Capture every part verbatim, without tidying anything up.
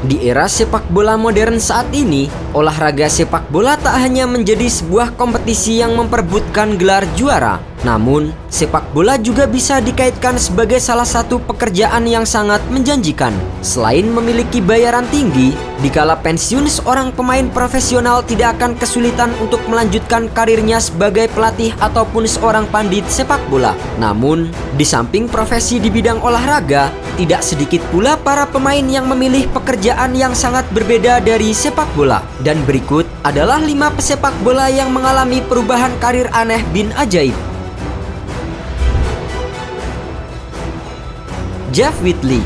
Di era sepak bola modern saat ini, olahraga sepak bola tak hanya menjadi sebuah kompetisi yang memperebutkan gelar juara, namun sepak bola juga bisa dikaitkan sebagai salah satu pekerjaan yang sangat menjanjikan. Selain memiliki bayaran tinggi, dikala pensiun seorang pemain profesional tidak akan kesulitan untuk melanjutkan karirnya sebagai pelatih ataupun seorang pandit sepak bola. Namun, di samping profesi di bidang olahraga, tidak sedikit pula para pemain yang memilih pekerjaan yang sangat berbeda dari sepak bola. Dan berikut adalah lima pesepak bola yang mengalami perubahan karir aneh bin ajaib. Jeff Whitley.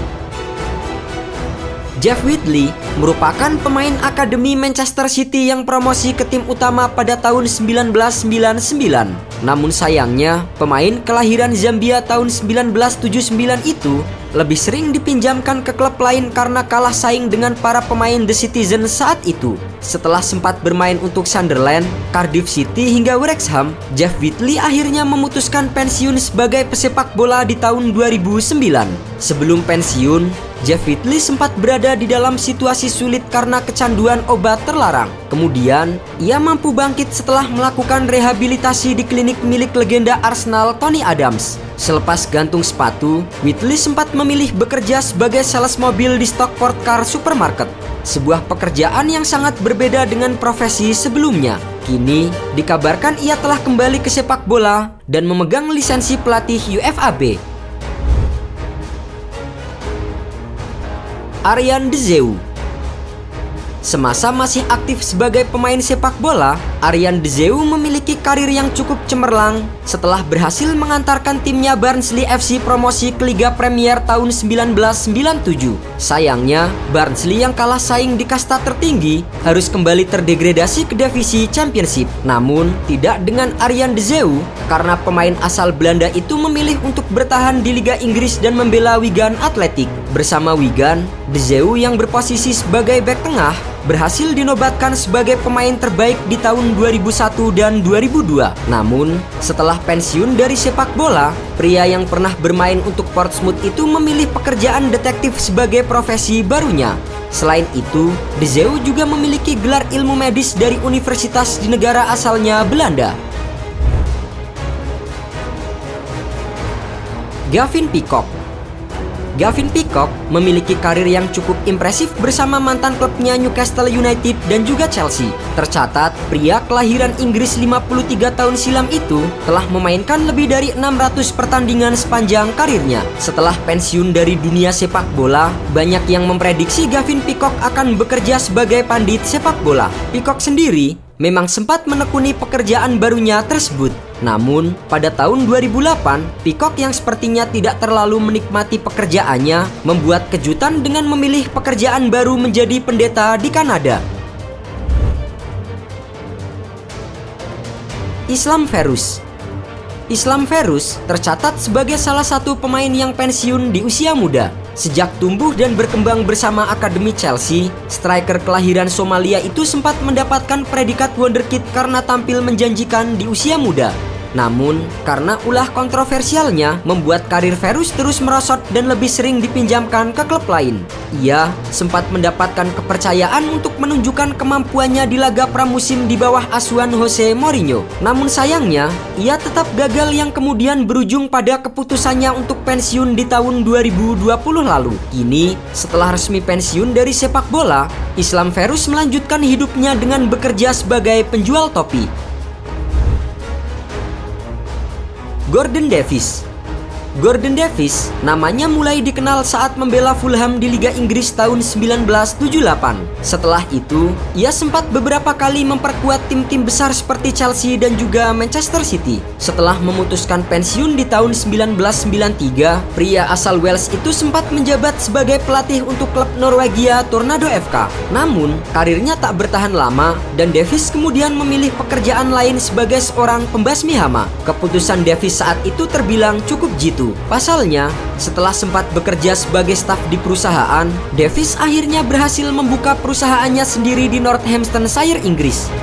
Jeff Whitley merupakan pemain akademi Manchester City yang promosi ke tim utama pada tahun seribu sembilan ratus sembilan puluh sembilan. Namun sayangnya, pemain kelahiran Zambia tahun seribu sembilan ratus tujuh puluh sembilan itu lebih sering dipinjamkan ke klub lain karena kalah saing dengan para pemain The Citizen saat itu. Setelah sempat bermain untuk Sunderland, Cardiff City hingga Wrexham, Jeff Whitley akhirnya memutuskan pensiun sebagai pesepak bola di tahun dua ribu sembilan. Sebelum pensiun, Jeff Whitley sempat berada di dalam situasi sulit karena kecanduan obat terlarang. Kemudian, ia mampu bangkit setelah melakukan rehabilitasi di klinik milik legenda Arsenal Tony Adams. Selepas gantung sepatu, Whitley sempat memilih bekerja sebagai sales mobil di Stockport Car Supermarket, sebuah pekerjaan yang sangat berbeda dengan profesi sebelumnya. Kini, dikabarkan ia telah kembali ke sepak bola dan memegang lisensi pelatih U F A B. Arjan de Zeeuw. Semasa masih aktif sebagai pemain sepak bola, Arjan de Zeeuw memiliki karir yang cukup cemerlang setelah berhasil mengantarkan timnya Barnsley F C promosi ke Liga Premier tahun seribu sembilan ratus sembilan puluh tujuh. Sayangnya, Barnsley yang kalah saing di kasta tertinggi harus kembali terdegradasi ke divisi Championship. Namun, tidak dengan Arjan de Zeeuw karena pemain asal Belanda itu memilih untuk bertahan di Liga Inggris dan membela Wigan Athletic. Bersama Wigan, de Zeeuw yang berposisi sebagai bek tengah berhasil dinobatkan sebagai pemain terbaik di tahun dua ribu satu dan dua ribu dua. Namun, setelah pensiun dari sepak bola, pria yang pernah bermain untuk Portsmouth itu memilih pekerjaan detektif sebagai profesi barunya. Selain itu, de Zeeuw juga memiliki gelar ilmu medis dari universitas di negara asalnya Belanda. Gavin Peacock. Gavin Peacock memiliki karir yang cukup impresif bersama mantan klubnya Newcastle United dan juga Chelsea. Tercatat, pria kelahiran Inggris lima puluh tiga tahun silam itu telah memainkan lebih dari enam ratus pertandingan sepanjang karirnya. Setelah pensiun dari dunia sepak bola, banyak yang memprediksi Gavin Peacock akan bekerja sebagai pandit sepak bola. Peacock sendiri memang sempat menekuni pekerjaan barunya tersebut. Namun, pada tahun dua ribu delapan, Peacock yang sepertinya tidak terlalu menikmati pekerjaannya membuat kejutan dengan memilih pekerjaan baru menjadi pendeta di Kanada. Islam Ferus. Islam Ferus tercatat sebagai salah satu pemain yang pensiun di usia muda. Sejak tumbuh dan berkembang bersama Akademi Chelsea, striker kelahiran Somalia itu sempat mendapatkan predikat wonderkid karena tampil menjanjikan di usia muda. Namun, karena ulah kontroversialnya membuat karir Ferus terus merosot dan lebih sering dipinjamkan ke klub lain. Ia sempat mendapatkan kepercayaan untuk menunjukkan kemampuannya di laga pramusim di bawah asuhan Jose Mourinho. Namun sayangnya, ia tetap gagal yang kemudian berujung pada keputusannya untuk pensiun di tahun dua ribu dua puluh lalu. Kini, setelah resmi pensiun dari sepak bola, Islam Ferus melanjutkan hidupnya dengan bekerja sebagai penjual topi. Gordon Davies. Gordon Davies namanya mulai dikenal saat membela Fulham di Liga Inggris tahun seribu sembilan ratus tujuh puluh delapan. Setelah itu, ia sempat beberapa kali memperkuat tim-tim besar seperti Chelsea dan juga Manchester City. Setelah memutuskan pensiun di tahun seribu sembilan ratus sembilan puluh tiga, pria asal Wales itu sempat menjabat sebagai pelatih untuk klub Norwegia Tornado F K. Namun, karirnya tak bertahan lama dan Davies kemudian memilih pekerjaan lain sebagai seorang pembasmi hama. Keputusan Davies saat itu terbilang cukup jitu. Pasalnya, setelah sempat bekerja sebagai staf di perusahaan, Davies akhirnya berhasil membuka perusahaannya sendiri di Northamptonshire, Inggris.